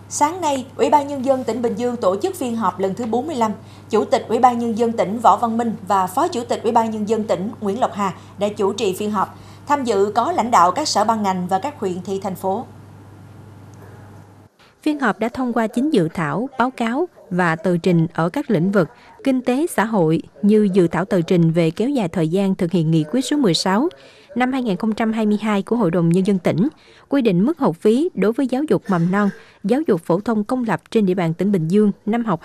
Sáng nay, Ủy ban Nhân dân tỉnh Bình Dương tổ chức phiên họp lần thứ 45. Chủ tịch Ủy ban Nhân dân tỉnh Võ Văn Minh và Phó Chủ tịch Ủy ban Nhân dân tỉnh Nguyễn Lộc Hà đã chủ trì phiên họp. Tham dự có lãnh đạo các sở ban ngành và các huyện thị thành phố. Phiên họp đã thông qua 9 dự thảo, báo cáo và tờ trình ở các lĩnh vực kinh tế xã hội như dự thảo tờ trình về kéo dài thời gian thực hiện nghị quyết số 16 năm 2022 của Hội đồng Nhân dân tỉnh, quy định mức học phí đối với giáo dục mầm non, giáo dục phổ thông công lập trên địa bàn tỉnh Bình Dương năm học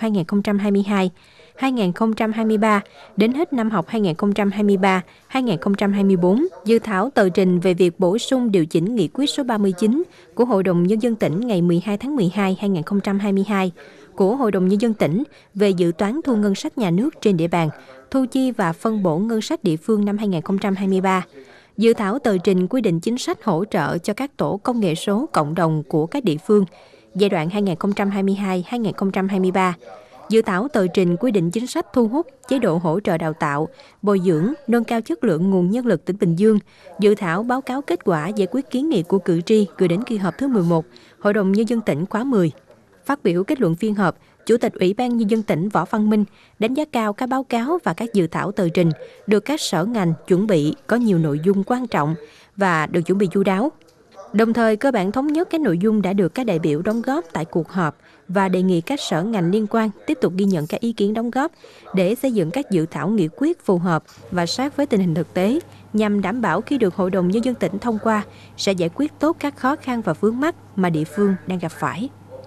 2022-2023 đến hết năm học 2023-2024. Dự thảo tờ trình về việc bổ sung điều chỉnh nghị quyết số 39 của Hội đồng Nhân dân tỉnh ngày 12 tháng 12 2022 của Hội đồng Nhân dân tỉnh về dự toán thu ngân sách nhà nước trên địa bàn, thu chi và phân bổ ngân sách địa phương năm 2023. Dự thảo tờ trình quy định chính sách hỗ trợ cho các tổ công nghệ số cộng đồng của các địa phương giai đoạn 2022-2023. Dự thảo tờ trình quy định chính sách thu hút, chế độ hỗ trợ đào tạo, bồi dưỡng, nâng cao chất lượng nguồn nhân lực tỉnh Bình Dương. Dự thảo báo cáo kết quả giải quyết kiến nghị của cử tri gửi đến kỳ họp thứ 11, Hội đồng Nhân dân tỉnh khóa 10. Phát biểu kết luận phiên họp, Chủ tịch Ủy ban Nhân dân tỉnh Võ Văn Minh đánh giá cao các báo cáo và các dự thảo tờ trình được các sở ngành chuẩn bị có nhiều nội dung quan trọng và được chuẩn bị chu đáo. Đồng thời cơ bản thống nhất các nội dung đã được các đại biểu đóng góp tại cuộc họp và đề nghị các sở ngành liên quan tiếp tục ghi nhận các ý kiến đóng góp để xây dựng các dự thảo nghị quyết phù hợp và sát với tình hình thực tế, nhằm đảm bảo khi được Hội đồng Nhân dân tỉnh thông qua sẽ giải quyết tốt các khó khăn và vướng mắc mà địa phương đang gặp phải.